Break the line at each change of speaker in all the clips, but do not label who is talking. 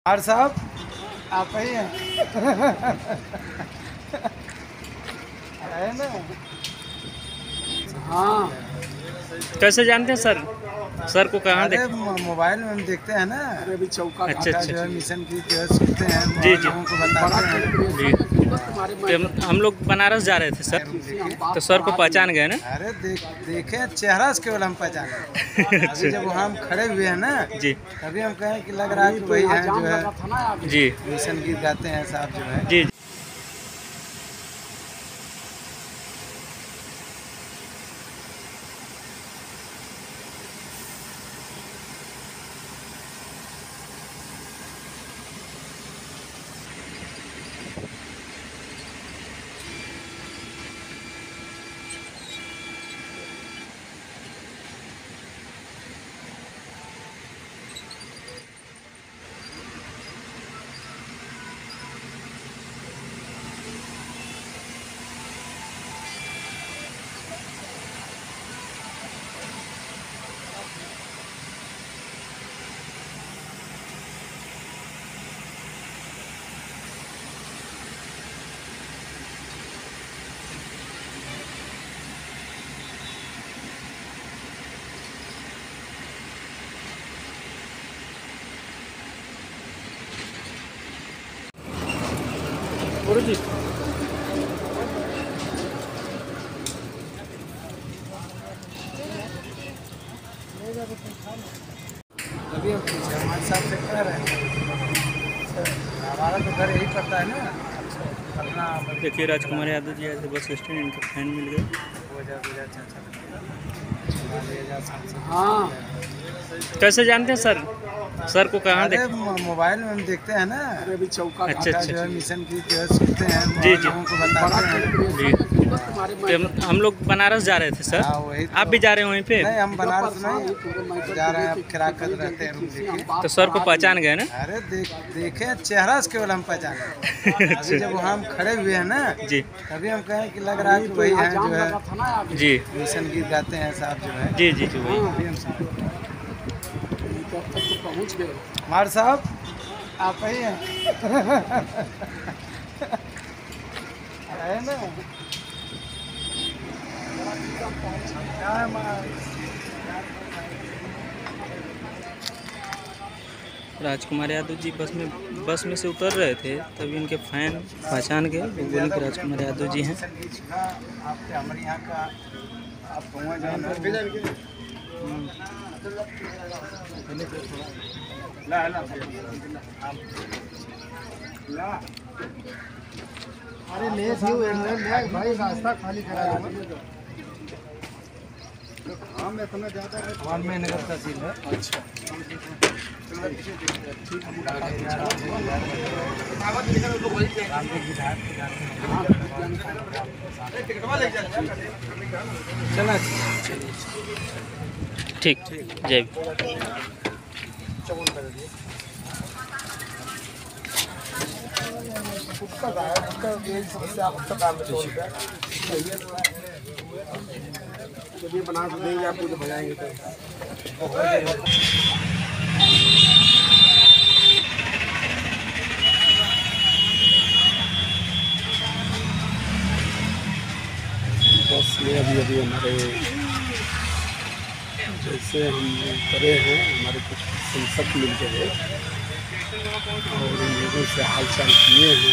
और साहब आप ही हैं है ना। हाँ
कैसे जानते हैं सर? सर को कहाँ
अरे
देख?
मोबाइल में हम देखते हैं ना। अभी चौका
अच्छा
जो है मिशन की जो है सुनते हैं,
जी जी
लोगों को बताते हैं
जी। तो हम लोग बनारस जा रहे थे सर, तो सर को पहचान गए ना?
अरे देखे चेहरा से केवल हम पहचाने। अभी जब वहाँ हम खड़े हुए हैं ना
जी
तभी हम कहें कि लग रहा है कि वही है जो है
जी
मिशन गीत गाते हैं साहब जो है।
जी। गुरु जी
अभी हम पूछे हमारे साथ से कह रहे हैं हमारा तो घर यही पड़ता है ना। पटना
देखिए राजकुमार यादव जी ऐसे बस स्टैंड, इनके फैन मिल गए।
हाँ
कैसे जानते हैं सर? सर को कहाँ
अरे
देख?
मोबाइल में हम देखते हैं ना। अभी चौका
अच्छा
जो है मिशन की जो है सुनते हैं,
जी जी
लोगों को बताते हैं
जी। तो हम लोग बनारस जा रहे थे सर,
हाँ वही
आप भी जा रहे हैं वहीं पे?
नहीं, हम बनारस नहीं जा रहे हैं, अब खिराकत रहते हैं रूम लेके।
तो सर को पहचान गए ना?
अरे देखे चेहरा से केवल हम पहचाने। अभी जब वहाँ हम खड़े हुए हैं ना
जी
तभी हम कहें कि लग रहा है कि वही है जो है
जी
मिशन गीत गाते हैं साहब जो है।
जी जी जी वही।
अभी हम पहुँच गए। हमारे साहब आप ही हैं है ना।
राजकुमार यादव जी बस में से उतर रहे थे, तभी इनके फैन पहचान गए, वो बोले कि राजकुमार यादव जी हैं।
आपके हमारे यहाँ का आप पहुँच जाए अरे ले भाई रास्ता खाली करा दूंगा। हाँ मैं इतना ज़्यादा हमारे में नगर तहसील है। अच्छा चला
ठीक, जय।
चलिए बना तो देंगे आपको, तो भजाएंगे तो। बस में अभी हमारे जैसे हम करे हैं, हमारे कुछ संसद मिल गए और उन लोगों से हालचाल किए हैं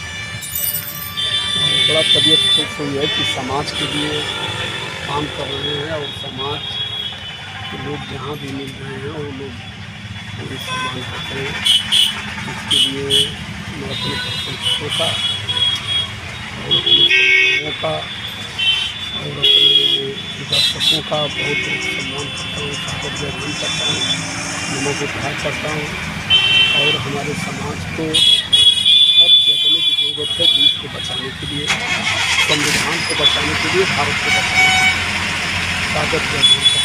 और बड़ा तबीयत खुश हुई है कि समाज के लिए काम कर रहे हैं और समाज के लोग जहाँ भी मिल रहे हैं वो लोग पूरी सम्मान करते हैं। इसके लिए मैं अपने प्रशंसकों का और अपने संस्थाओं का और अपने दर्शकों का बहुत बहुत सम्मान करता हूँ, सादर जयमान करता हूँ, नमोबुद्धाय करता हूँ। और हमारे समाज को अब जगने की ज़रूरत है, देश को बचाने के लिए, संविधान को बचाने के लिए, भारत को बचाने के लिए। सादर जयमान।